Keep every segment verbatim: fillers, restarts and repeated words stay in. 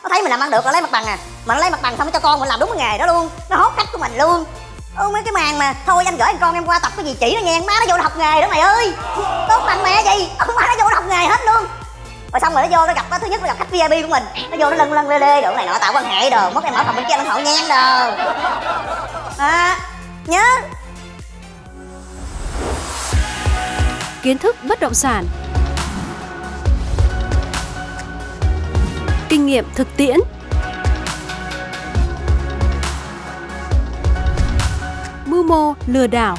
nó thấy mình làm ăn được là lấy mặt bằng à, mà nó lấy mặt bằng xong nó cho con mình làm đúng cái nghề đó luôn, nó hốt khách của mình luôn. Ừ, mấy cái màn mà thôi anh gửi anh con em qua tập cái gì chỉ nó nghe, má nó vô nó học nghề đó mày ơi, tốt bằng mẹ gì, má nó vô nó học nghề hết luôn. Rồi xong rồi nó vô nó gặp, nó thứ nhất nó gặp khách vi ai pi của mình, nó vô nó lân lân lê lê đồ này nọ tạo quan hệ đồ, mất em ở phòng bên kia nó hậu nhan đồ. À, nhớ kiến thức bất động sản, kinh nghiệm thực tiễn, mưu mô lừa đảo,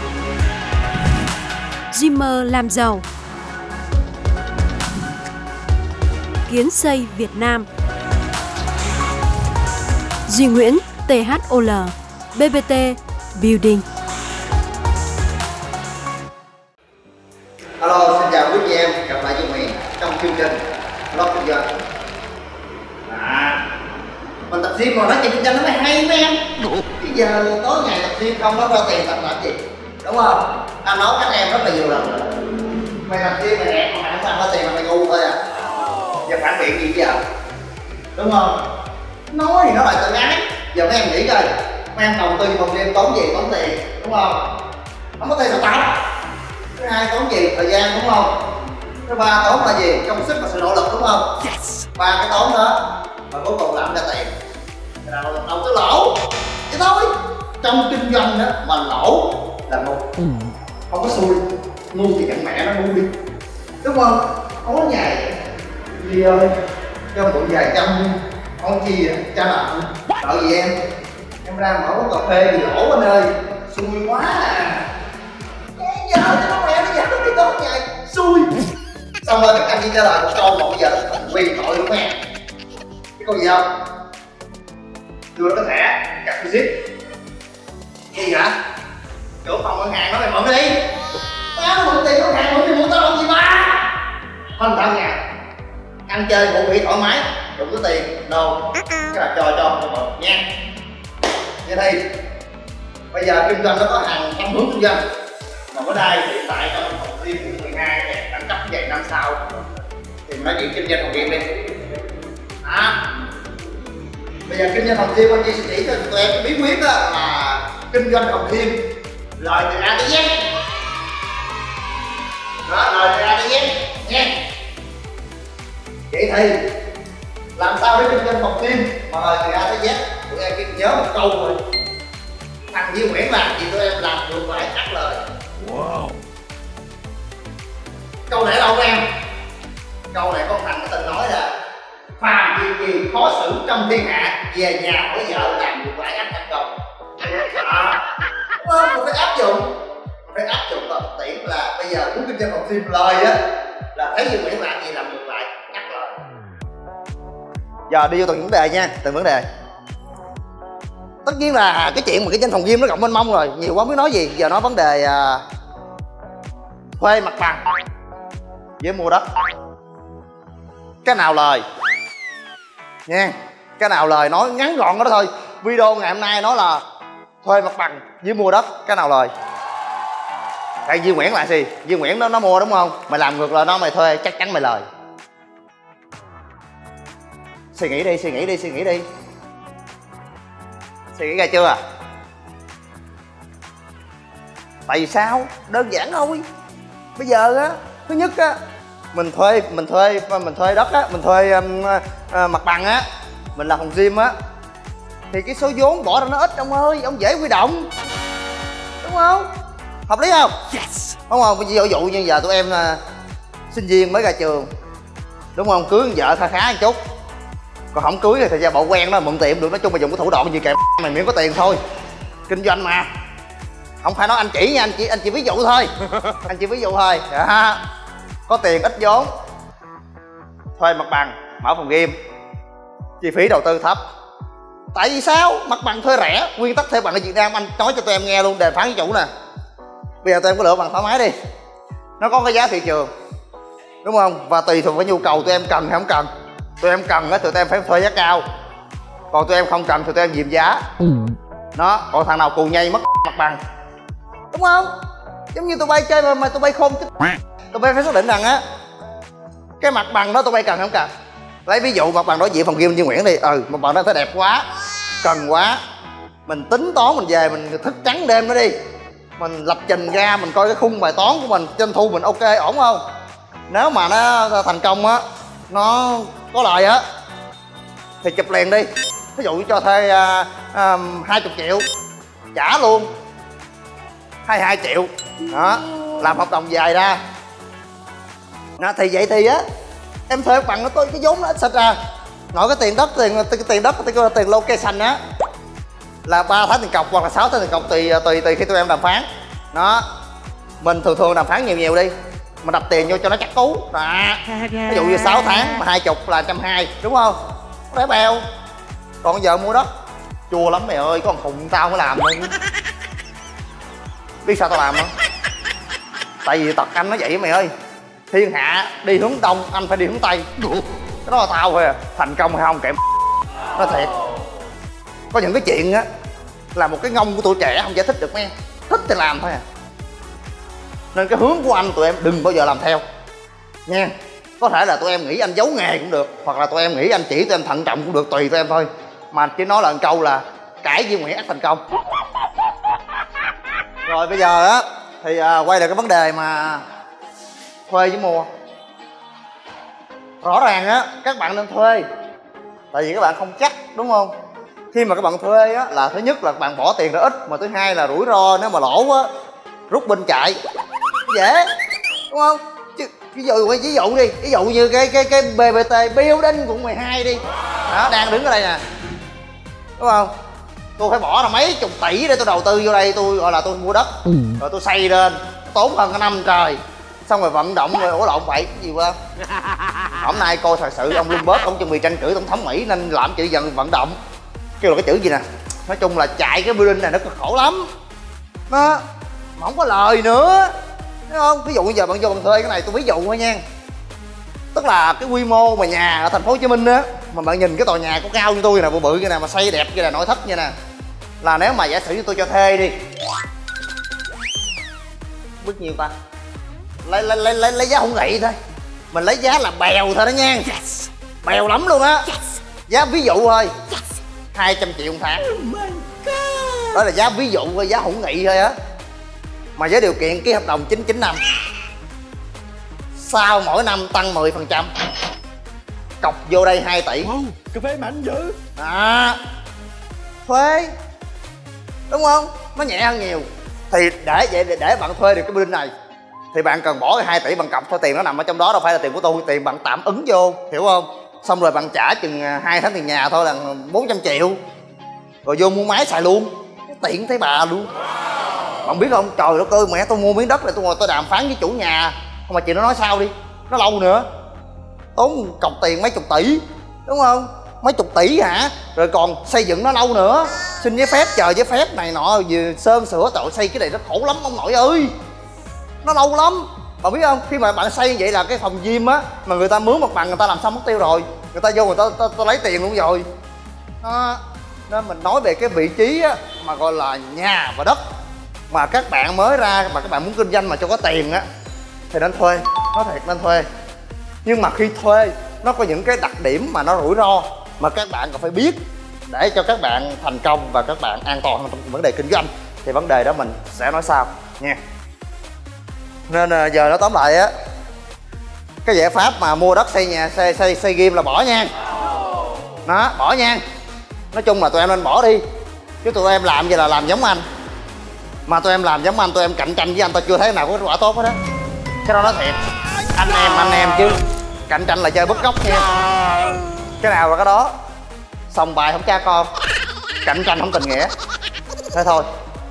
dreamer làm giàu, Kiến Xây Việt Nam, Duy Nguyễn tê hát o lờ, bê bê tê Building. Alo, xin chào quý chị em, gặp lại chị Nguyễn trong chương trình Blog Kinh Doanh. À, mình tập gym mà nói chuyện kinh doanh nó mới hay mấy em. Bây giờ tối ngày tập gym không có ra tiền tập làm gì, đúng không? Anh nói các em rất là nhiều lần rồi. Mày tập gym mày đẹp mà mày không ra tiền mà mày ngu thôi à. Giờ phản biện gì giờ, đúng không? Nói thì nó lại tự ái. Giờ mấy em nghĩ coi, mấy em đầu tư phòng gym tốn gì? Tốn tiền, đúng không? Không có tiền sao tập? Thứ hai tốn gì? Thời gian, đúng không? Thứ ba tốn là gì? Công sức và sự nỗ lực, đúng không? Ba cái tốn đó mà cuối cùng làm ra tiền thì nào đầu tư lỗ vậy thôi. Trong kinh doanh đó mà lỗ là ngu, không có xui. Ngu thì cạnh mẹ nó ngu đi, đúng không? Có ngày đi ơi cho mượn vài trăm không chi vậy cha nợ, nợ gì em em ra mở quán cà phê thì lỗ anh ơi, xui quá à. Giờ nó mẹ nó giờ nó đi tốt ngày xui. Xong rồi các anh đi trả lời một câu mà bây giờ nó quyền tội luôn em. Cái câu gì không? Đưa cái thẻ cặp visit gì hả? Chỗ phòng ngân hàng nó mày mượn đi. Má nó mượn tiền ngân hàng mượn thì mượn tao làm gì ba? Hơn tao nhà ăn chơi ngủ nghỉ thoải mái, đụng có tiền đâu cái là cho cho mượn nha. Vậy thì bây giờ kinh doanh nó có hàng trăm hướng kinh doanh, mà ở đây hiện tại trong phòng gym của mười hai này đẳng cấp vậy năm sau thì nói chuyện kinh doanh phòng gym đi. À, bây giờ kinh doanh phòng gym anh Duy sẽ chỉ cho tụi em cái bí quyết đó là kinh doanh phòng gym lời từ A tới Z. Đó, lời từ A tới Z nha. Vậy thì làm sao để kinh doanh phòng gym mà lời từ A tới Z? Tụi em chỉ nhớ một câu thôi: thằng Duy Nguyễn làm gì tụi em làm được phải cắt lời. Wow. Câu này đâu em? Câu này con thằng có từng nói là phàm việc gì khó xử trong thiên hạ, về nhà hỏi vợ làm được phải ắt thành công. À, đúng không? Mình phải áp dụng, mình phải áp dụng vào thực tiễn là bây giờ muốn kinh doanh phòng gym lời á là thấy Duy Nguyễn làm gì làm được lại cắt lời. Giờ đi vô từng vấn đề nha, từng vấn đề. Tất nhiên là cái chuyện mà kinh doanh phòng gym nó rộng mênh mông rồi, nhiều quá mới nói gì. Giờ nói vấn đề uh, thuê mặt bằng với mua đất, cái nào lời nha, cái nào lời nói ngắn gọn đó thôi. Video ngày hôm nay nói là thuê mặt bằng với mua đất, cái nào lời? Tại Duy Nguyễn là gì? Duy Nguyễn nó nó mua đúng không? Mày làm ngược lại nó mày thuê chắc chắn mày lời. Suy nghĩ đi, suy nghĩ đi, suy nghĩ đi. Suy nghĩ ra chưa? Tại vì sao? Đơn giản thôi. Bây giờ á, thứ nhất á, mình thuê mình thuê mình thuê đất á, mình thuê um, uh, mặt bằng á, mình làm phòng gym á, thì cái số vốn bỏ ra nó ít ông ơi, ông dễ huy động, đúng không? Hợp lý không? Yes. Đúng không? Ví dụ như giờ tụi em uh, sinh viên mới ra trường, đúng không? Cưới con vợ kha khá một chút, còn không cưới thì thời gian bộ quen đó mượn tiền được. Nói chung mà dùng cái thủ đoạn gì kệ mày miễn có tiền thôi, kinh doanh mà. Không phải nói anh chỉ nha, anh chỉ anh chỉ ví dụ thôi. Anh chỉ ví dụ thôi. Đó. Có tiền ít vốn, thuê mặt bằng, mở phòng gym, chi phí đầu tư thấp. Tại vì sao? Mặt bằng thuê rẻ, nguyên tắc thuê bằng ở Việt Nam anh nói cho tụi em nghe luôn, đề phán với chủ nè. Bây giờ tụi em có lựa bằng thoải mái đi, nó có cái giá thị trường, đúng không? Và tùy thuộc vào nhu cầu tụi em cần hay không cần. Tụi em cần á tụi em phải thuê giá cao, còn tụi em không cần thì tụi em dìm giá. Nó còn thằng nào cù nhây mất mặt bằng, đúng không? Giống như tụi bay chơi mà, mà tụi bay khôn chứ. Tụi bay phải xác định rằng á, cái mặt bằng đó tụi bay cần hay không cần. Lấy ví dụ mặt bằng đối diện phòng gym Duy Nguyễn đi. Ừ, mặt bằng đó thấy đẹp quá, cần quá, mình tính toán mình về mình thức trắng đêm nó đi, mình lập trình ra mình coi cái khung bài toán của mình, doanh thu mình ok ổn không. Nếu mà nó thành công á, nó có lợi á thì chụp liền đi. Ví dụ cho thuê uh, uh, hai mươi triệu trả luôn hai mươi hai triệu đó, làm hợp đồng dài ra đó, thì vậy thì á em thuê bằng nó tôi cái vốn nó ít xịt ra. Nội cái tiền đất tiền cái tiền đất cái tiền location á là ba tháng tiền cọc hoặc là sáu tháng tiền cọc tùy tùy tùy khi tụi em đàm phán đó. Mình thường thường đàm phán nhiều nhiều đi, mình đập tiền vô cho nó chắc cú đó. Ví dụ như sáu tháng mà hai chục là trăm hai, đúng không? Bé bèo. Còn giờ mua đất chua lắm mày ơi, có thằng khùng tao mới làm thôi. Biết sao tao làm không? Tại vì tật anh nó vậy mày ơi, thiên hạ đi hướng đông anh phải đi hướng tây. Cái đó là tao thôi à, thành công hay không kệ nó thiệt. Có những cái chuyện á là một cái ngông của tuổi trẻ không giải thích được mấy, thích thì làm thôi à. Nên cái hướng của anh tụi em đừng bao giờ làm theo nha. Có thể là tụi em nghĩ anh giấu nghề cũng được, hoặc là tụi em nghĩ anh chỉ tụi em thận trọng cũng được, tùy tụi em thôi. Mà chỉ nói là một câu là cãi Duy Nguyễn ắt thành công. Rồi bây giờ á thì à, quay lại cái vấn đề mà thuê với mua. Rõ ràng á các bạn nên thuê, tại vì các bạn không chắc, đúng không? Khi mà các bạn thuê á là thứ nhất là các bạn bỏ tiền ra ít, mà thứ hai là rủi ro nếu mà lỗ á rút binh chạy dễ, đúng không? Chứ ví dụ ví dụ đi, ví dụ như cái cái cái bê bê tê Building quận mười hai đi đó, đang đứng ở đây nè, đúng không? Tôi phải bỏ ra mấy chục tỷ để tôi đầu tư vô đây, tôi gọi là tôi mua đất rồi tôi xây lên tốn hơn cả năm trời, xong rồi vận động rồi ủa lộn vậy cái gì quá. Hôm nay coi thời sự ông Bloomberg ông chuẩn bị tranh cử tổng thống Mỹ nên làm chữ dần vận động, kêu là cái chữ gì nè, nói chung là chạy cái building này nó cực khổ lắm nó mà không có lời nữa, thấy không? Ví dụ bây giờ bạn vô bạn thuê cái này, tôi ví dụ thôi nha, tức là cái quy mô mà nhà ở thành phố Hồ Chí Minh á, mà bạn nhìn cái tòa nhà có cao như tôi nè, bự bự như nè, mà xây đẹp như là nội thất như nè, là nếu mà giả sử như tôi cho thuê đi, biết nhiêu ta, lấy lấy lấy lấy, lấy giá hữu nghị thôi, mình lấy giá là bèo thôi đó nha, yes. Bèo lắm luôn á, yes. Giá ví dụ thôi, yes. hai trăm triệu một tháng, oh đó là giá ví dụ thôi, giá hữu nghị thôi á, mà với điều kiện ký hợp đồng chín chín năm, sau mỗi năm tăng mười phần trăm, cọc vô đây hai tỷ. Wow, cà phê mạnh dữ à, thuê, đúng không? Nó nhẹ hơn nhiều. Thì để vậy để, để bạn thuê được cái building này thì bạn cần bỏ cái hai tỷ bằng cọc thôi, tiền nó nằm ở trong đó, đâu phải là tiền của tôi, tiền bạn tạm ứng vô, hiểu không? Xong rồi bạn trả chừng hai tháng tiền nhà thôi là bốn trăm triệu, rồi vô mua máy xài luôn, tiện thấy bà luôn. Bạn biết không, trời đất ơi, mẹ tôi mua miếng đất này tôi ngồi tôi đàm phán với chủ nhà, không mà chị nó nói sao đi, nó lâu nữa, tốn cọc tiền mấy chục tỷ, đúng không? Mấy chục tỷ hả? Rồi còn xây dựng nó lâu nữa, xin giấy phép, chờ giấy phép này nọ, vừa sơn sửa, tội xây cái này nó khổ lắm ông nội ơi, nó lâu lắm. Bạn biết không, khi mà bạn xây như vậy là cái phòng gym á, mà người ta mướn mặt bằng người ta làm xong mất tiêu rồi, người ta vô người ta, ta, ta lấy tiền luôn rồi đó. Nên mình nói về cái vị trí á, mà gọi là nhà và đất, mà các bạn mới ra mà các bạn muốn kinh doanh mà cho có tiền á thì nên thuê, nói thiệt nên thuê. Nhưng mà khi thuê nó có những cái đặc điểm mà nó rủi ro mà các bạn cần phải biết để cho các bạn thành công và các bạn an toàn trong vấn đề kinh doanh, thì vấn đề đó mình sẽ nói sau nha. Nên giờ nó tóm lại á, cái giải pháp mà mua đất xây nhà xây xây xây gym là bỏ nha, nó bỏ nha. Nói chung là tụi em nên bỏ đi, chứ tụi em làm vậy là làm giống anh, mà tụi em làm giống anh, tụi em cạnh tranh với anh, tao chưa thấy nào có kết quả tốt hết đó. Cái đó nói thiệt, anh em anh em chứ cạnh tranh là chơi bứt gốc nha, cái nào là cái đó, xong bài không cha con, cạnh tranh không tình nghĩa, thế thôi.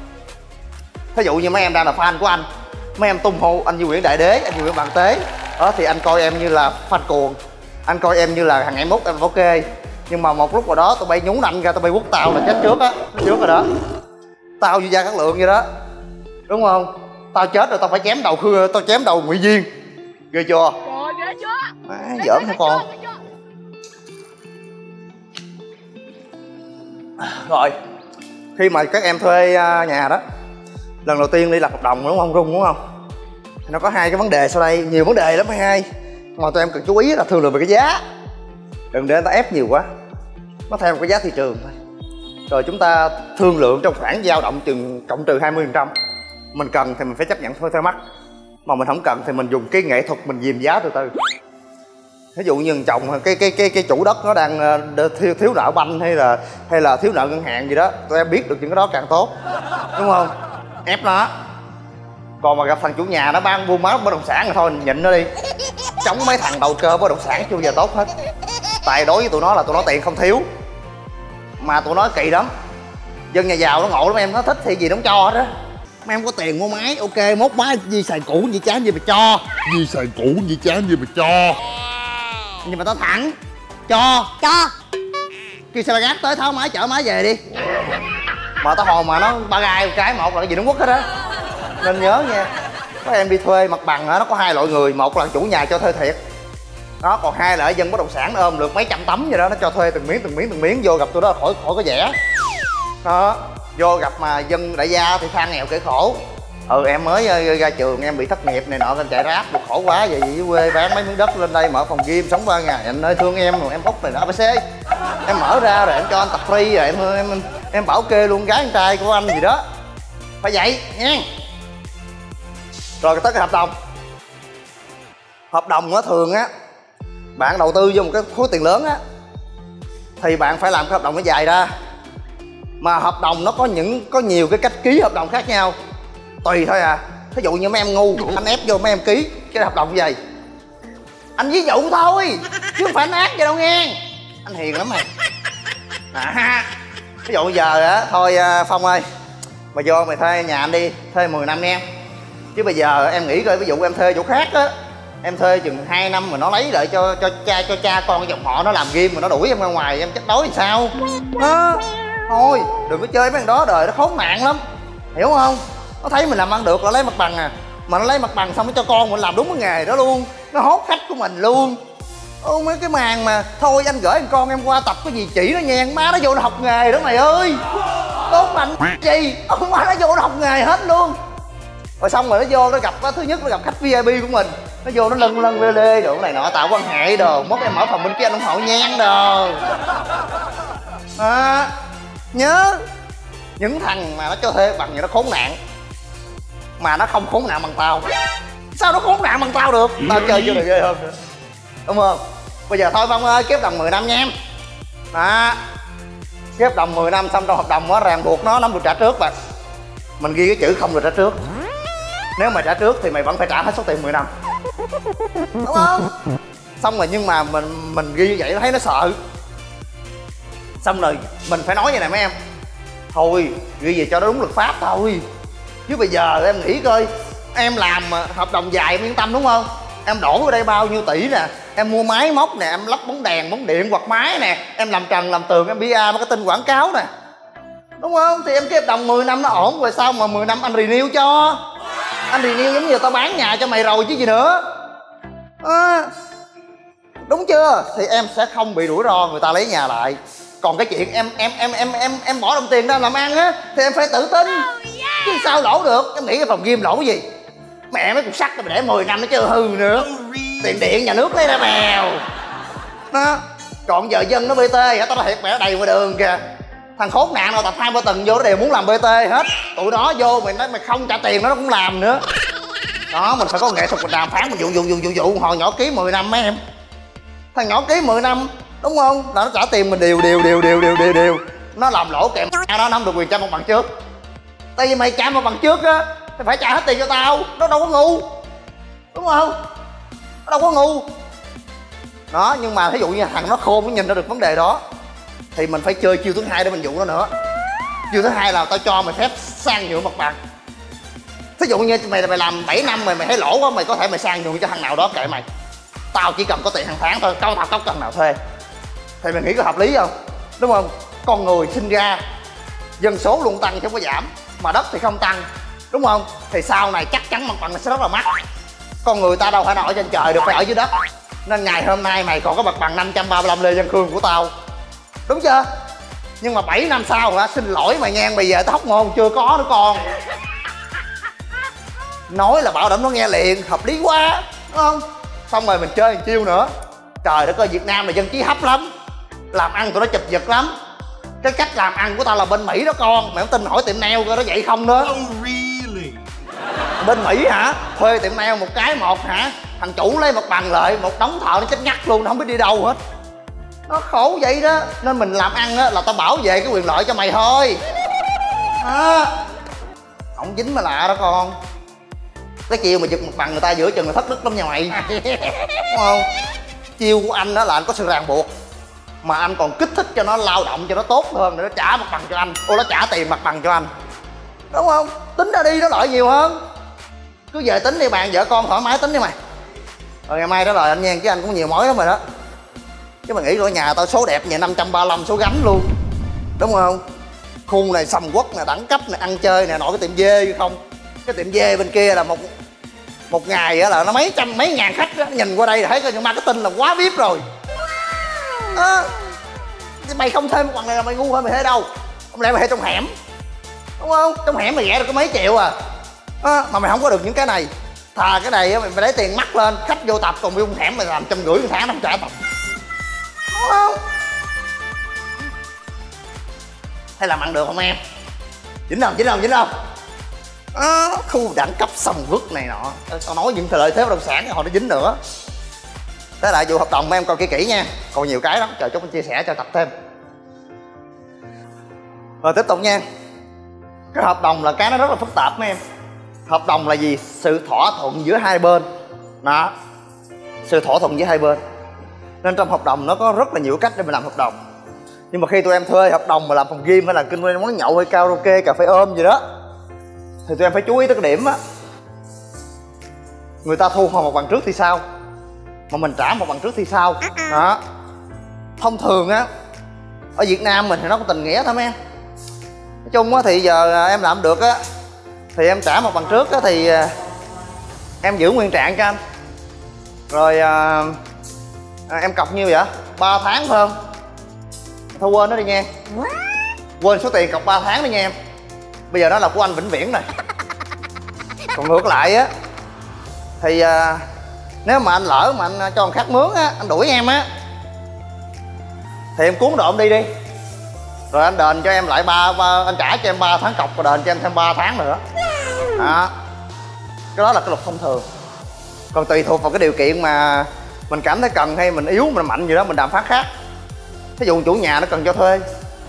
Ví dụ như mấy em đang là fan của anh, mấy em tung hô anh Duy Nguyễn đại đế, anh Duy Nguyễn bạn tế đó, thì anh coi em như là fan cuồng, anh coi em như là thằng em mốt em ok. Nhưng mà một lúc nào đó tụi bay nhúng anh ra, tụi bay quất tao là chết trước á, trước rồi đó, tao như Gia Cát Lượng vậy đó, đúng không? Tao chết rồi tao phải chém đầu Khương, tao chém đầu Ngụy Diên, ghê chưa? Trời, ghê chưa? À, giỡn hả con? Rồi khi mà các em thuê nhà đó lần đầu tiên đi lập hợp đồng, đúng không Rung, đúng không? Thì nó có hai cái vấn đề sau đây, nhiều vấn đề lắm hai, mà tụi em cần chú ý là thường là về cái giá. Đừng để người ta ép nhiều quá, nó theo một cái giá thị trường thôi. Rồi chúng ta thương lượng trong khoảng dao động chừng cộng trừ hai mươi phần trăm. Mình cần thì mình phải chấp nhận thôi theo mắt, mà mình không cần thì mình dùng cái nghệ thuật mình dìm giá từ từ. Ví dụ như chồng cái cái cái cái chủ đất nó đang thiếu thiếu nợ banh hay là hay là thiếu nợ ngân hàng gì đó, tụi em biết được những cái đó càng tốt, đúng không? Ép nó. Còn mà gặp thằng chủ nhà nó ban buôn bán bất động sản thì thôi nhịn nó đi. Chống mấy thằng đầu cơ bất động sản chưa giờ tốt hết. Tại đối với tụi nó là tụi nó tiền không thiếu, mà tụi nó kỳ lắm. Dân nhà giàu nó ngộ lắm em, nó thích thì gì nó cũng cho hết á. Mấy em có tiền mua máy, ok, mốt máy gì xài cũ gì chán gì mà cho. Gì xài cũ gì chán gì mà cho. Nhưng mà tao thẳng cho Cho. kêu xe ba gác tới tháo máy chở máy về đi. Mà tao hồn mà nó ba gai một cái, một là cái gì nó quất hết á. Nên nhớ nha, các em đi thuê mặt bằng á, nó có hai loại người. Một là chủ nhà cho thuê thiệt đó, còn hai là dân bất động sản nó ôm được mấy trăm tấm vậy đó, nó cho thuê từng miếng từng miếng từng miếng. Vô gặp tôi đó khỏi khỏi có vẻ đó. Vô gặp mà dân đại gia thì than nghèo kể khổ. Ừ em mới ra trường em bị thất nghiệp này nọ, em chạy ráp được khổ quá vậy, dưới quê bán mấy miếng đất lên đây mở phòng gym sống ba ngày. Anh ơi thương em rồi em hút này đó a bê xê. Em mở ra rồi em cho anh tập free rồi em em em bảo kê luôn gái con trai của anh gì đó. Phải vậy nha. Rồi tới cái hợp đồng. Hợp đồng nó thường á, bạn đầu tư vô một cái khối tiền lớn á thì bạn phải làm cái hợp đồng nó dài ra. Mà hợp đồng nó có những có nhiều cái cách ký hợp đồng khác nhau, tùy thôi à. Ví dụ như mấy em ngu, anh ép vô mấy em ký cái hợp đồng như vậy. Anh ví dụ thôi chứ không phải anh ác vậy đâu nghe. Anh hiền lắm mày à. Ví dụ giờ á, thôi Phong ơi, mày vô mày thuê nhà anh đi, thuê mười năm em. Chứ bây giờ em nghĩ coi, ví dụ em thuê chỗ khác á, em thuê chừng hai năm mà nó lấy lại cho cho cha cho cha con dòng họ nó làm ghim mà nó đuổi em ra ngoài, em chết đói thì sao đó. Thôi đừng có chơi mấy thằng đó, đời nó khốn nạn lắm, hiểu không? Nó thấy mình làm ăn được là lấy mặt bằng à, mà nó lấy mặt bằng xong nó cho con mình làm đúng cái nghề đó luôn, nó hốt khách của mình luôn. Ô mấy cái màn mà thôi anh gửi con em qua tập cái gì chỉ nó nha, má nó vô nó học nghề đó mày ơi. Tốt mạnh gì ông má nó vô nó học nghề hết luôn. Rồi xong rồi nó vô nó gặp, thứ nhất nó gặp khách vê i pê của mình, nó vô nó lân lân lê lê đồ này nọ, tạo quan hệ đồ, mốt em mở phòng bên kia anh ủng hộ nhan đồ à. Nhớ những thằng mà nó cho thuê bằng vậy nó khốn nạn, mà nó không khốn nạn bằng tao. Sao nó khốn nạn bằng tao được? Tao chơi chưa được ghê hơn nữa, đúng không? Bây giờ thôi Phong ơi, ký hợp đồng mười năm nha em đó. Ký hợp đồng mười năm xong trong hợp đồng á ràng buộc nó nó được trả trước mà. Mình ghi cái chữ không được trả trước. Nếu mà trả trước thì mày vẫn phải trả hết số tiền mười năm, đúng không? Xong rồi nhưng mà mình mình ghi như vậy nó thấy nó sợ. Xong rồi mình phải nói như này mấy em, thôi ghi về cho nó đúng luật pháp thôi. Chứ bây giờ em nghĩ coi, em làm hợp đồng dài em yên tâm đúng không? Em đổ ở đây bao nhiêu tỷ nè, em mua máy móc nè, em lắp bóng đèn bóng điện quạt máy nè, em làm trần làm tường, em pê rờ marketing quảng cáo nè, đúng không? Thì em cái hợp đồng mười năm nó ổn rồi, sao mà mười năm anh renew cho. Anh renew giống như tao bán nhà cho mày rồi chứ gì nữa à, đúng chưa? Thì em sẽ không bị rủi ro người ta lấy nhà lại. Còn cái chuyện em em em em em em bỏ đồng tiền ra làm ăn á thì em phải tự tin chứ sao lỗ được. Em nghĩ cái phòng gym lỗ cái gì, mẹ mấy cục sắt mà để mười năm nó chưa hư nữa. Tiền điện nhà nước lấy ra mèo đó. Còn giờ dân nó bê tê hả, tao nói thiệt mẹ, nó đầy ngoài đường kìa. Thằng khốn nạn nào tập hai ba tuần vô nó đều muốn làm bê tê hết. Tụi đó vô mày nói mày không trả tiền nó nó cũng làm nữa đó. Mình phải có nghệ thuật mình đàm phán, mình dụ dụ dụ dụ dụ hồi nhỏ ký mười năm mấy em. Thằng nhỏ ký mười năm đúng không, là nó trả tiền mình đều đều đều đều đều đều đều. Nó làm lỗ kèm nó nó không được quyền trả một bằng trước. Tại vì mày trả một bằng trước á thì phải trả hết tiền cho tao. Nó đâu có ngu, đúng không? Nó đâu có ngu đó. Nhưng mà ví dụ như thằng nó khôn nó nhìn ra được vấn đề đó thì mình phải chơi chiêu thứ hai để mình dụ nó nữa. Chiêu thứ hai là tao cho mày phép sang nhượng mặt bằng. Thí dụ như mày mày làm bảy năm mày mày thấy lỗ quá, mày có thể mày sang nhượng cho thằng nào đó kệ mày. Tao chỉ cần có tiền hàng tháng thôi, câu tao có cần nào thuê. Thì mày nghĩ có hợp lý không? Đúng không? Con người sinh ra dân số luôn tăng chứ không có giảm, mà đất thì không tăng, đúng không? Thì sau này chắc chắn mặt bằng nó sẽ rất là mắc. Con người ta đâu phải nào ở trên trời được, phải ở dưới đất. Nên ngày hôm nay mày còn có mặt bằng năm trăm ba mươi lăm Lê Văn Khương của tao, đúng chưa? Nhưng mà bảy năm sau hả, xin lỗi mày nghe, bây giờ tao Hóc Môn chưa có nữa con. Nói là bảo đảm nó nghe liền, hợp lý quá, đúng không? Xong rồi mình chơi một chiêu nữa. Trời đất ơi, Việt Nam là dân trí hấp lắm, làm ăn tụi nó chụp giật lắm. Cái cách làm ăn của tao là bên Mỹ đó con. Mày không tin hỏi tiệm nail coi nó vậy không đó. Oh really? Bên Mỹ hả, thuê tiệm nail một cái một hả, thằng chủ lấy mặt bằng lợi, một đống thợ nó chết ngắt luôn, nó không biết đi đâu hết. Nó khổ vậy đó. Nên mình làm ăn á là tao bảo vệ cái quyền lợi cho mày thôi à, không dính mà lạ đó con. Cái chiều mà giật mặt bằng người ta giữa chừng là thất đức lắm nha mày. Đúng không? Chiêu của anh đó là anh có sự ràng buộc, mà anh còn kích thích cho nó lao động cho nó tốt hơn để nó trả mặt bằng cho anh. Ô, nó trả tiền mặt bằng cho anh, đúng không? Tính ra đi nó lợi nhiều hơn. Cứ về tính đi, bàn vợ con thoải mái tính đi mày. Rồi ngày mai đó lời anh nha, chứ anh cũng nhiều mối lắm rồi đó. Chứ mà nghĩ ở nhà tao số đẹp vậy năm trăm ba mươi lăm số gánh luôn, đúng không? Khu này sầm uất nè, đẳng cấp nè, ăn chơi nè, nội cái tiệm dê không. Cái tiệm dê bên kia là một một ngày á là nó mấy trăm mấy ngàn khách đó. Nhìn qua đây là thấy cái marketing là quá vip rồi à, mày không thêm một bằng này là mày ngu hơn mày thấy đâu. Không lẽ mày thấy trong hẻm, đúng không? Trong hẻm mày rẻ được có mấy triệu à, à mà mày không có được những cái này. Thà cái này á mày phải lấy tiền mắc lên, khách vô tập, còn vô hẻm mày làm trăm rưỡi một tháng nó không trả tập, đúng không? Hay làm ăn được không em? Dính không? Dính không? Dính không? À, khu đẳng cấp sầm uất này nọ. Tao nói những lợi thế bất động sản hồi nó dính nữa. Thế lại vụ hợp đồng em coi kỹ kỹ nha, còn nhiều cái lắm, chờ chút anh chia sẻ cho tập thêm. Rồi tiếp tục nha. Cái hợp đồng là cái nó rất là phức tạp mấy em. Hợp đồng là gì? Sự thỏa thuận giữa hai bên đó, sự thỏa thuận giữa hai bên. Nên trong hợp đồng nó có rất là nhiều cách để mình làm hợp đồng. Nhưng mà khi tụi em thuê hợp đồng mà làm phòng gym hay là kinh doanh món nhậu hay karaoke, cà phê ôm gì đó, thì tụi em phải chú ý tới cái điểm á, người ta thu hồi một bằng trước thì sao, mà mình trả một bằng trước thì sao đó. Thông thường á ở Việt Nam mình thì nó có tình nghĩa thôi em. Nói chung á thì giờ em làm được á thì em trả một bằng trước á thì em giữ nguyên trạng cho anh. Rồi à, em cọc nhiêu vậy? ba tháng phải không? Thôi quên nó đi nha. Quên số tiền cọc ba tháng đi nha em. Bây giờ nó là của anh vĩnh viễn rồi. Còn ngược lại á thì à, nếu mà anh lỡ mà anh cho người khác mướn á, anh đuổi em á, thì em cuốn đồ em đi đi. Rồi anh đền cho em lại ba, ba anh trả cho em ba tháng cọc, rồi đền cho em thêm ba tháng nữa. Đó. Cái đó là cái luật thông thường. Còn tùy thuộc vào cái điều kiện mà mình cảm thấy cần hay mình yếu, mình mạnh gì đó mình đàm phán khác. Ví dụ chủ nhà nó cần cho thuê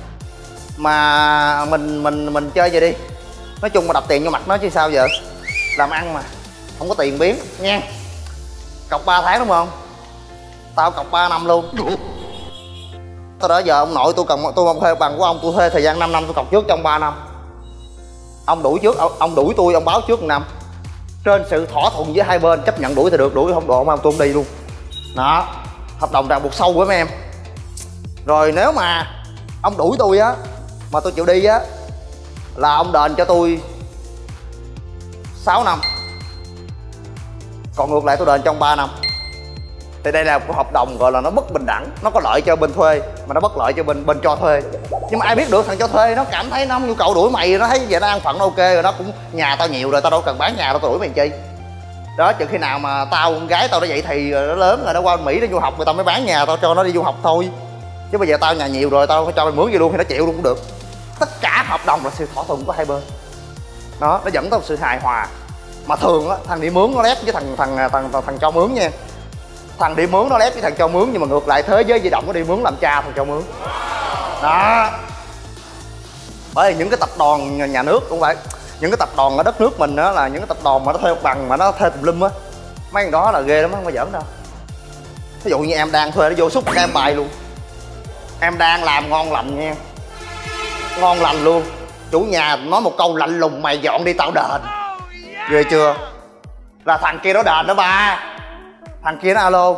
mà mình mình mình chơi vậy đi, nói chung mà đập tiền vô mặt nó chứ sao giờ. Làm ăn mà không có tiền biến nha. Cọc ba tháng đúng không? Tao cọc ba năm luôn. Tới đó giờ ông nội tôi cần tôi không thuê bằng của ông, tôi thuê thời gian năm năm, tôi cọc trước trong ba năm. Ông đuổi trước, ông đuổi tôi, ông báo trước một năm. Trên sự thỏa thuận với hai bên, chấp nhận đuổi thì được, đuổi không được ông tôi không đi luôn. Đó, hợp đồng ràng buộc sâu với mấy em. Rồi nếu mà ông đuổi tôi á mà tôi chịu đi á là ông đền cho tôi sáu năm, còn ngược lại tôi đền trong ba năm. Thì đây là một hợp đồng gọi là nó bất bình đẳng, nó có lợi cho bên thuê mà nó bất lợi cho bên bên cho thuê. Nhưng mà ai biết được thằng cho thuê nó cảm thấy nó không nhu cầu đuổi mày, nó thấy vậy nó ăn phận nó ok rồi, nó cũng nhà tao nhiều rồi, tao đâu cần bán nhà đâu, tao đuổi mày chi. Đó, chừng khi nào mà tao con gái tao đã dậy thì nó lớn rồi, nó qua Mỹ nó du học rồi tao mới bán nhà tao cho nó đi du học thôi. Chứ bây giờ tao nhà nhiều rồi tao phải cho mày mướn gì luôn thì nó chịu luôn cũng được. Tất cả hợp đồng là sự thỏa thuận của hai bên. Đó, nó dẫn tới một sự hài hòa. Mà thường á thằng đi mướn nó lép với thằng thằng thằng thằng, thằng cho mướn nha. Thằng đi mướn nó lép với thằng cho mướn, nhưng mà ngược lại thế giới di động nó đi mướn làm cha thằng cho mướn. Đó. Bởi vì những cái tập đoàn nhà nước cũng vậy, những cái tập đoàn ở đất nước mình đó là những cái tập đoàn mà nó thuê bằng mà nó thuê tùm lum á, mấy thằng đó là ghê lắm, không có giỡn đâu. Ví dụ như em đang thuê nó vô xúc cái em bài luôn, em đang làm ngon lành nha, ngon lành luôn, chủ nhà nói một câu lạnh lùng mày dọn đi tao đền, ghê chưa? Là thằng kia nó đền đó ba. Thằng kia nó alo,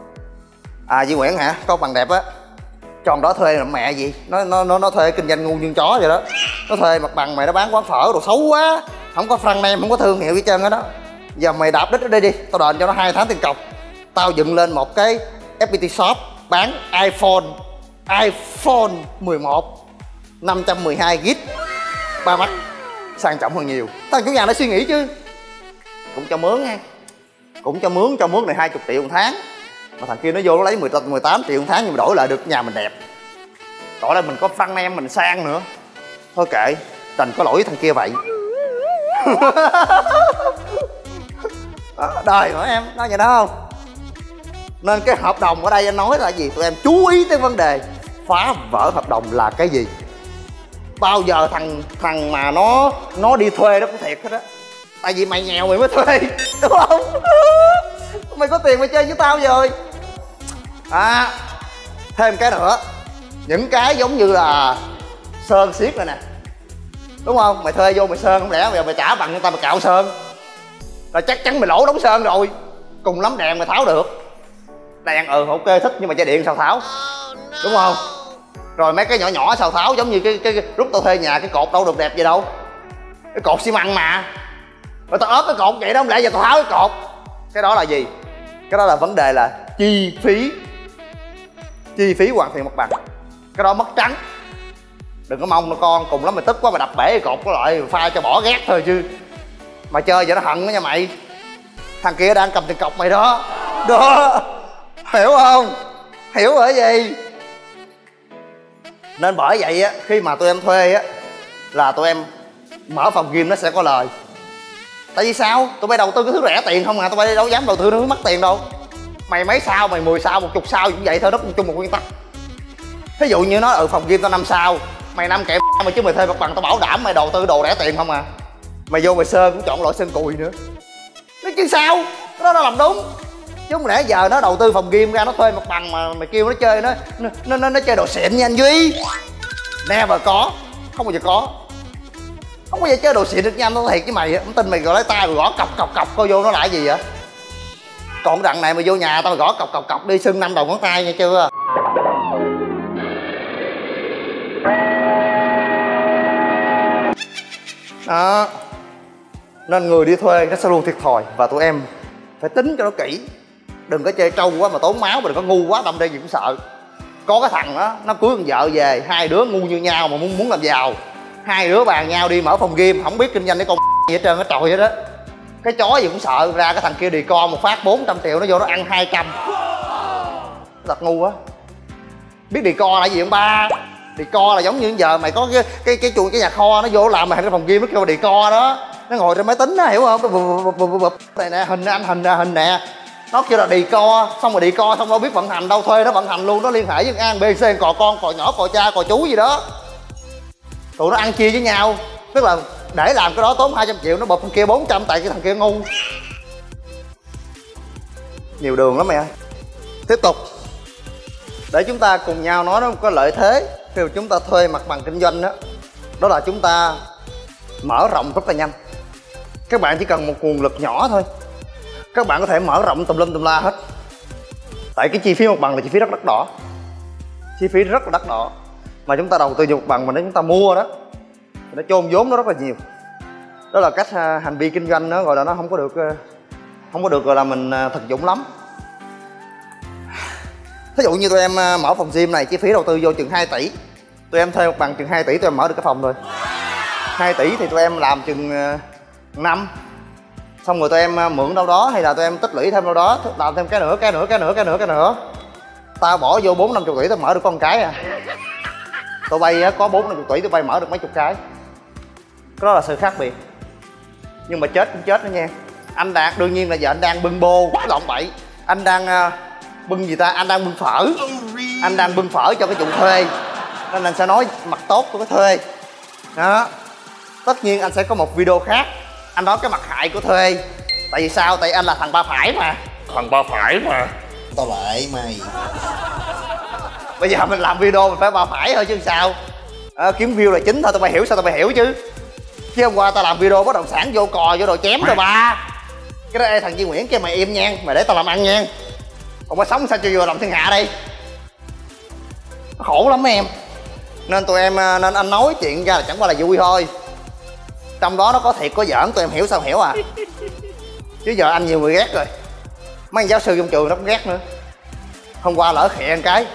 à Duy Nguyễn hả, có bằng đẹp á, tròn đó thuê làm mẹ gì, nó nó nó nó thuê kinh doanh ngu như chó vậy đó, nó thuê mặt bằng mày nó bán quán phở đồ xấu quá, không có front name, không có thương hiệu gì trơn đó. Giờ mày đạp đít ở đây đi, tao đền cho nó hai tháng tiền cọc, tao dựng lên một cái ép pê tê shop bán iPhone iPhone mười một năm trăm mười hai gi ga bai ba mắt, sang trọng hơn nhiều. Thằng chủ nhà nó suy nghĩ chứ, cũng cho mướn nha, cũng cho mướn, cho mướn này hai mươi triệu một tháng, Mà thằng kia nó vô nó lấy mười tám triệu một tháng nhưng mà đổi lại được nhà mình đẹp, đổi lại mình có phân em mình sang nữa. Thôi kệ, đành có lỗi với thằng kia vậy. Đó, đời của em nói vậy đó không? Nên cái hợp đồng ở đây anh nói là gì? Tụi em chú ý tới vấn đề phá vỡ hợp đồng là cái gì. Bao giờ thằng thằng mà nó nó đi thuê đó cũng thiệt hết á. Tại vì mày nghèo mày mới thuê, đúng không? Mày có tiền mày chơi với tao rồi. À, thêm cái nữa, những cái giống như là sơn xiết này nè, đúng không? Mày thuê vô mày sơn không lẽ bây giờ mày trả bằng người ta mày cạo sơn là chắc chắn mày lỗ đóng sơn rồi. Cùng lắm đèn mày tháo được. Đèn ừ ok thích nhưng mà dây điện sao tháo, đúng không? Rồi mấy cái nhỏ nhỏ sao tháo, giống như cái cái, cái lúc tao thuê nhà cái cột đâu được đẹp vậy đâu, cái cột xi măng mà. Rồi tao ốp cái cột vậy đó, không lẽ giờ tao tháo cái cột. Cái đó là gì? Cái đó là vấn đề là chi phí, chi phí hoàn thiện mặt bằng. Cái đó mất trắng. Đừng có mong nó con cùng lắm mày tức quá mày đập bể cái cột có loại pha cho bỏ ghét thôi chứ. Mà chơi vậy nó hận đó nha mày. Thằng kia đang cầm tiền cọc mày đó. Đó, hiểu không? Hiểu bởi gì? Nên bởi vậy á, khi mà tụi em thuê á là tụi em mở phòng gym nó sẽ có lời. Tại vì sao? Tụi bay đầu tư cái thứ rẻ tiền không à, tụi bay đâu dám đầu tư nó mất tiền đâu. Mày mấy sao, mày mười sao, một chục sao cũng vậy thôi, nó cũng chung một nguyên tắc. Ví dụ như nó ở phòng gym tao năm sao, mày năm kẹp mày chứ mày thuê mặt bằng tao bảo đảm mày đầu tư đồ rẻ tiền không à. Mày vô mày sơn cũng chọn loại sơn cùi nữa. Nói chứ sao? Cái đó nó làm đúng. Chứ không lẽ giờ nó đầu tư phòng gym ra nó thuê mặt bằng mà mày kêu nó chơi nó nó nó, nó chơi đồ xịn nha anh Duy. Never có, không bao giờ có. Không bao giờ chơi đồ xịn được nha anh, nó thiệt với mày á. Không tin mày gọi lấy tay rồi gõ cọc cọc cọc coi vô nó lại gì vậy. Còn đằng này mày vô nhà tao gõ cọc cọc cọc đi sưng năm đầu ngón tay nghe chưa. Đó. Nên người đi thuê nó sẽ luôn thiệt thòi. Và tụi em phải tính cho nó kỹ. Đừng có chơi trâu quá mà tốn máu, mà đừng có ngu quá đâm đây gì cũng sợ. Có cái thằng đó, nó cưới con vợ về, hai đứa ngu như nhau mà muốn muốn làm giàu. Hai đứa bàn nhau đi mở phòng gym, không biết kinh doanh cái con gì hết trơn, cái tròi hết đó. Cái chó gì cũng sợ, ra cái thằng kia đi con một phát bốn trăm triệu nó vô nó ăn hai trăm. Thật ngu quá. Biết đi co là gì không ba? Đi co là giống như giờ mày có cái cái cái chuột cái nhà kho nó vô làm mày cái phòng gym nó kêu đi co đó. Nó ngồi trên máy tính đó, hiểu không? Này nè, hình anh hình nè, hình nè. Nó kêu là đi co, xong rồi đi co xong đâu biết vận hành đâu, thuê nó vận hành luôn, nó liên hệ với A, B, C, cò con, cò nhỏ, cò cha, cò chú gì đó. Tụi nó ăn chia với nhau. Tức là để làm cái đó tốn hai trăm triệu, nó bật con kia bốn trăm tại cái thằng kia ngu. Nhiều đường lắm mày ơi. Tiếp tục. Để chúng ta cùng nhau nói nó có lợi thế khi mà chúng ta thuê mặt bằng kinh doanh đó. Đó là chúng ta mở rộng rất là nhanh. Các bạn chỉ cần một nguồn lực nhỏ thôi, các bạn có thể mở rộng tùm lum tùm la hết. Tại cái chi phí mặt bằng là chi phí rất đắt đỏ. Chi phí rất là đắt đỏ. Mà chúng ta đầu tư vào mặt bằng mà nếu chúng ta mua đó thì nó chôn vốn nó rất là nhiều. Đó là cách hành vi kinh doanh nó gọi là nó không có được không có được gọi là mình thực dụng lắm. Ví dụ như tụi em mở phòng gym này, chi phí đầu tư vô chừng hai tỷ. Tụi em thuê mặt bằng chừng hai tỷ tụi em mở được cái phòng rồi. hai tỷ thì tụi em làm chừng năm. Xong rồi tụi em mượn đâu đó hay là tụi em tích lũy thêm đâu đó, làm thêm cái nữa, cái nữa, cái nữa, cái nữa, cái nữa. Tao bỏ vô bốn năm chục tỷ tao mở được con cái à. Tụi bay có bốn năm chục tỷ tụi bay mở được mấy chục cái. Đó là sự khác biệt. Nhưng mà chết cũng chết đó nha. Anh Đạt đương nhiên là giờ anh đang bưng bô, lộn bậy. Anh đang uh, bưng gì ta? Anh đang bưng phở. Anh đang bưng phở cho cái chủ thuê. Nên anh sẽ nói mặt tốt của cái thuê. Đó. Tất nhiên anh sẽ có một video khác anh nói cái mặt hại của thuê. Tại vì sao? Tại anh là thằng ba phải mà. Thằng ba phải mà. Tao lại mày. Bây giờ mình làm video mình phải ba phải thôi chứ sao. À, kiếm view là chính thôi, tao mày hiểu sao tao mày hiểu chứ. Chứ hôm qua tao làm video bất động sản vô cò vô đồ chém rồi ba. Cái đó ê thằng Duy Nguyễn kêu mày im nha, mày để tao làm ăn nha. Còn mày sống sao cho vừa lòng thiên hạ đi. Nó khổ lắm em. Nên tụi em nên anh nói chuyện ra là chẳng qua là vui thôi. Trong đó nó có thiệt có giỡn, tụi em hiểu sao hiểu à. Chứ giờ anh nhiều người ghét rồi. Mấy anh giáo sư trong trường nó cũng ghét nữa. Hôm qua lỡ khịa một cái.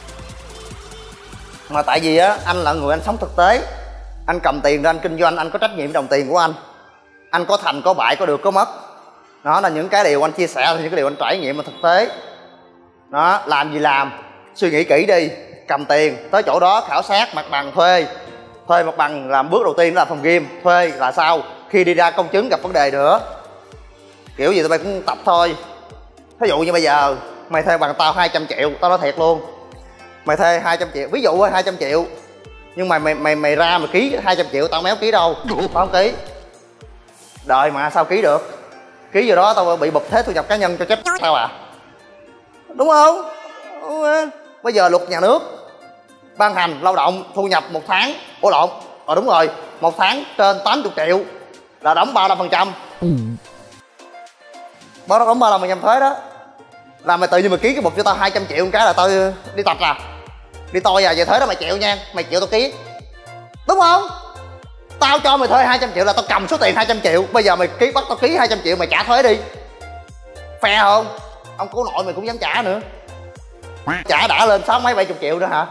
Mà tại vì á anh là người anh sống thực tế. Anh cầm tiền ra anh kinh doanh, anh có trách nhiệm đồng tiền của anh. Anh có thành có bại, có được có mất. Đó là những cái điều anh chia sẻ, thì những cái điều anh trải nghiệm mà thực tế. Đó, làm gì làm, suy nghĩ kỹ đi. Cầm tiền tới chỗ đó khảo sát mặt bằng thuê. Thuê mặt bằng làm bước đầu tiên là phòng gym. Thuê là sao? Khi đi ra công chứng gặp vấn đề nữa. Kiểu gì tụi bay cũng tập thôi. Ví dụ như bây giờ mày thuê bằng tao hai trăm triệu, tao nói thiệt luôn. Mày thuê hai trăm triệu, ví dụ hai trăm triệu. Nhưng mà mày mày mày ra mà ký hai trăm triệu, tao méo ký đâu. Tao không ký. Đời mà sao ký được. Ký vô đó tao bị bụp thế thu nhập cá nhân cho chết tao à. Đúng không? Bây giờ luật nhà nước ban hành lao động thu nhập một tháng, ủa lộn, ờ đúng rồi, một tháng trên tám mươi triệu là đóng ba mươi lăm phần trăm. Bao đó đóng ba mươi lăm phần trăm thuế đó. Là mày tự nhiên mày ký cái bụp cho tao hai trăm triệu một cái là tao đi tập à. Đi tôi à, về thuế đó mày chịu nha, mày chịu tao ký. Đúng không? Tao cho mày thuê hai trăm triệu là tao cầm số tiền hai trăm triệu. Bây giờ mày ký bắt tao ký hai trăm triệu mày trả thuế đi. Fair không? Ông cố nội mày cũng dám trả nữa. Trả đã lên sáu mấy bảy chục triệu nữa hả?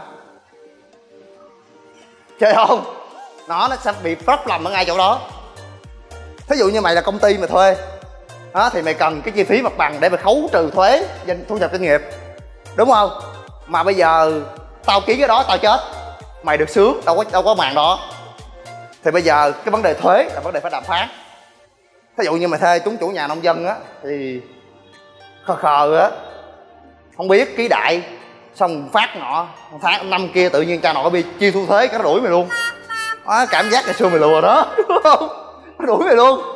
Chơi không? Nó nó sẽ bị problem ở ngay chỗ đó. Thí dụ như mày là công ty mà thuê đó, thì mày cần cái chi phí mặt bằng để mày khấu trừ thuế thu nhập doanh nghiệp. Đúng không? Mà bây giờ tao ký cái đó tao chết, mày được sướng, đâu có đâu có màn đó. Thì bây giờ cái vấn đề thuế là vấn đề phải đàm phán. Thí dụ như mày thuê chúng chủ nhà nông dân á thì khờ khờ á, không biết ký đại xong phát nọ tháng năm kia tự nhiên cha nội bị chi thu thuế cái nó đuổi mày luôn. Đó, cảm giác ngày xưa mày lùa đó. Đúng không? Nó đuổi mày luôn.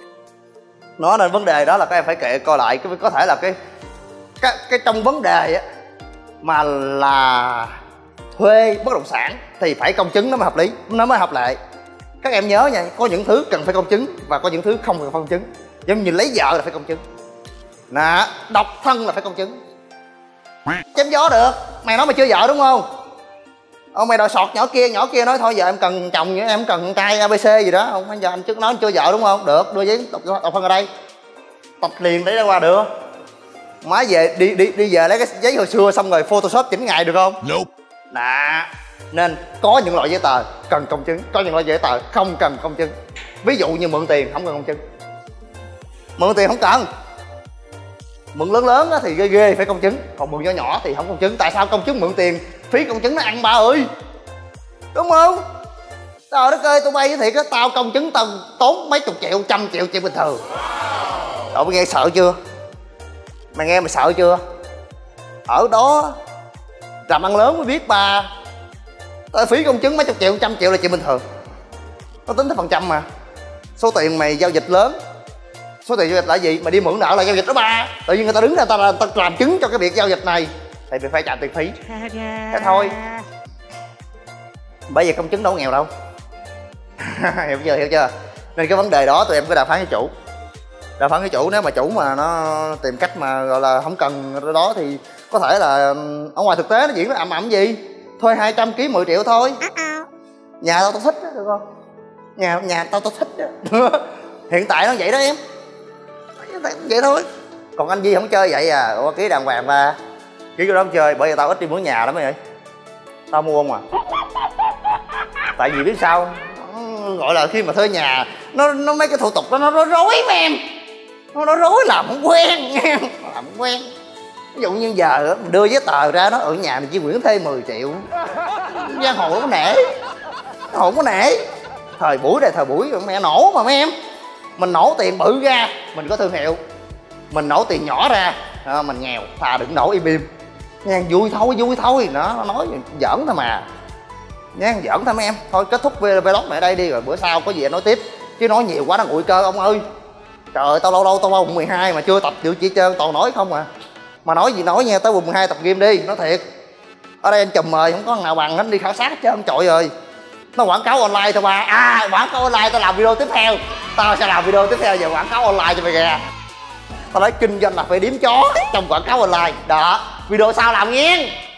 Nó nên vấn đề đó là các em phải kệ coi lại cái có thể là cái cái, cái trong vấn đề á mà là thuê bất động sản thì phải công chứng nó mới hợp lý, nó mới hợp lệ. Các em nhớ nha, có những thứ cần phải công chứng và có những thứ không cần công chứng. Giống như lấy vợ là phải công chứng, nè, độc thân là phải công chứng. Chém gió được. Mày nói mày chưa vợ đúng không? Ông mày đòi sọt nhỏ kia, nhỏ kia nói thôi giờ em cần chồng, em cần con trai a bê xê gì đó. Không, bây giờ anh trước nói anh chưa vợ đúng không? Được, đưa giấy độc, độc thân ở đây. Tập liền để ra qua được. Má về đi đi đi về lấy cái giấy hồi xưa xong rồi Photoshop chỉnh ngày được không? Nope. Nè, nên có những loại giấy tờ cần công chứng, có những loại giấy tờ không cần công chứng. Ví dụ như mượn tiền không cần công chứng. Mượn tiền không cần. Mượn lớn lớn thì ghê ghê phải công chứng, còn mượn nhỏ nhỏ thì không công chứng. Tại sao công chứng mượn tiền phí công chứng nó ăn ba ơi, đúng không? Trời đất ơi, tụi bay với thiệt á, tao công chứng tao tốn mấy chục triệu, trăm triệu chuyện bình thường. Cậu mày nghe sợ chưa? Mày nghe mày sợ chưa? Ở đó làm ăn lớn mới biết ba. Tao phí công chứng mấy chục triệu, trăm triệu là chuyện bình thường. Nó tính theo phần trăm mà. Số tiền mày giao dịch lớn, số tiền giao dịch là gì? Mày đi mượn nợ là giao dịch đó ba. Tự nhiên người ta đứng ra ta, ta làm chứng cho cái việc giao dịch này thì mày phải trả tiền phí. Thế thôi. Bởi vì công chứng đâu có nghèo đâu. Hiểu chưa, hiểu chưa? Nên cái vấn đề đó tụi em cứ đàm phán với chủ. Đàm phán với chủ, nếu mà chủ mà nó tìm cách mà gọi là không cần đó thì có thể là ở ngoài thực tế nó diễn nó ầm ầm gì. Thuê hai trăm ký mười triệu thôi. Nhà tao tao thích đó, được không? Nhà nhà tao tao thích đó. Hiện tại nó vậy đó em. Vậy thôi. Còn anh Di không chơi vậy à. Ủa, ký đàng hoàng ba. Ký cái đó không chơi, bởi vì tao ít đi mướn nhà lắm vậy. Tao mua không à. Tại vì biết sao, gọi là khi mà thuê nhà nó nó mấy cái thủ tục đó nó, nó rối mà em. Nó, nó rối làm không quen. Làm không quen. Ví dụ như giờ mình đưa giấy tờ ra nó ở nhà mình chỉ quyển thêm mười triệu. Giang hồ nó có nể. Nó không có nể. Thời buổi này thời buổi mẹ nổ mà mấy em. Mình nổ tiền bự ra mình có thương hiệu, mình nổ tiền nhỏ ra à, mình nghèo. Thà đừng nổ im im nha, vui thôi vui thôi. Nó nói giỡn thôi mà nha, giỡn thôi mấy em. Thôi kết thúc vlog này ở đây đi, rồi bữa sau có gì nói tiếp, chứ nói nhiều quá nó nguội cơ ông ơi. Trời ơi, tao lâu lâu tao qua quận mười hai mà chưa tập được chỉ trơn, toàn nói không à. Mà nói gì nói nha, tới quận mười hai tập game đi, nói thiệt. Ở đây anh chùm mời không có thằng nào bằng hết, đi khảo sát hết trơn. Trời ơi, nó quảng cáo online thôi ba. À, quảng cáo online tao làm video tiếp theo. Tao sẽ làm video tiếp theo về quảng cáo online cho mày kìa. Tao nói kinh doanh là phải điếm chó trong quảng cáo online. Đó, video sau làm nghe.